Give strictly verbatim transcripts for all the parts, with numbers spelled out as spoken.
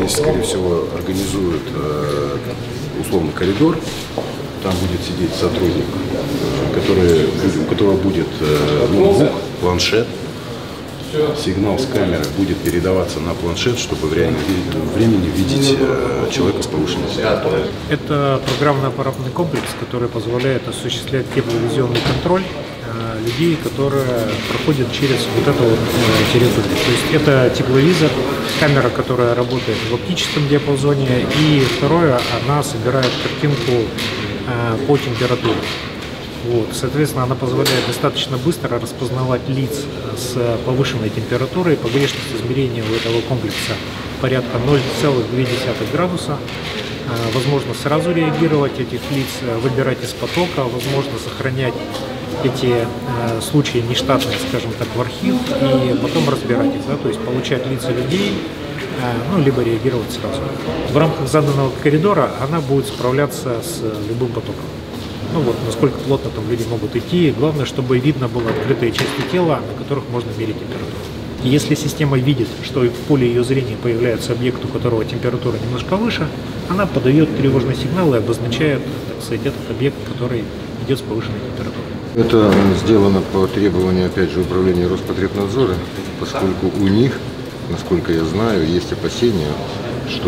здесь, скорее всего, организуют условно коридор. Там будет сидеть сотрудник, который, у которого будет ноутбук, планшет. Сигнал с камеры будет передаваться на планшет, чтобы в реальном времени видеть человека с повышенной температурой. Это программно-аппаратный комплекс, который позволяет осуществлять тепловизионный контроль людей, которые проходят через вот эту вот территорию. То есть это тепловизор, камера, которая работает в оптическом диапазоне, и второе, она собирает картинку по температуре. Вот, соответственно, она позволяет достаточно быстро распознавать лиц с повышенной температурой. Погрешность измерения у этого комплекса порядка ноль целых две десятых градуса. Возможно сразу реагировать этих лиц, выбирать из потока, возможно сохранять эти э, случаи нештатные, скажем так, в архив и потом разбирать их, да, то есть получать лица людей, э, ну, либо реагировать сразу. В рамках заданного коридора она будет справляться с любым потоком. Ну вот, насколько плотно там люди могут идти. Главное, чтобы видно было открытые части тела, на которых можно мерить температуру. И если система видит, что в поле ее зрения появляется объект, у которого температура немножко выше, она подает тревожный сигнал и обозначает, так сказать, этот объект, который идет с повышенной температурой. Это сделано по требованию, опять же, управления Роспотребнадзора, поскольку у них, насколько я знаю, есть опасения, что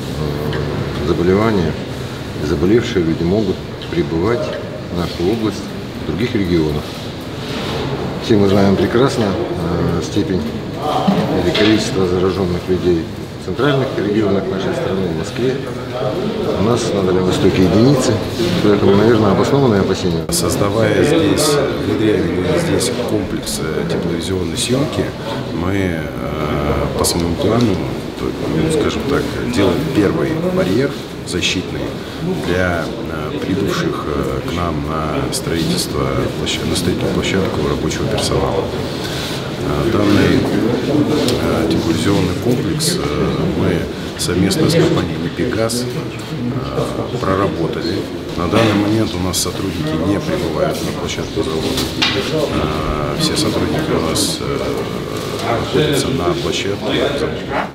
э, заболевания, заболевшие люди могут прибывать в нашу область в других регионах. Все мы знаем прекрасно э, степень или количество зараженных людей в центральных регионах нашей страны, в Москве. У нас на Дальнем Востоке единицы, поэтому, наверное, обоснованные опасения. Создавая здесь, внедряя здесь комплекс тепловизионной съемки, мы э, по своему плану, ну, скажем так, делаем первый барьер защитный для э, прибывших э, к нам на строительство, на строительную площадку рабочего персонала. Данный э, тепловизионный комплекс э, мы совместно с компанией «Непегаз» э, проработали. На данный момент у нас сотрудники не прибывают на площадку завода. Э, все сотрудники у нас э, находятся на площадке завода.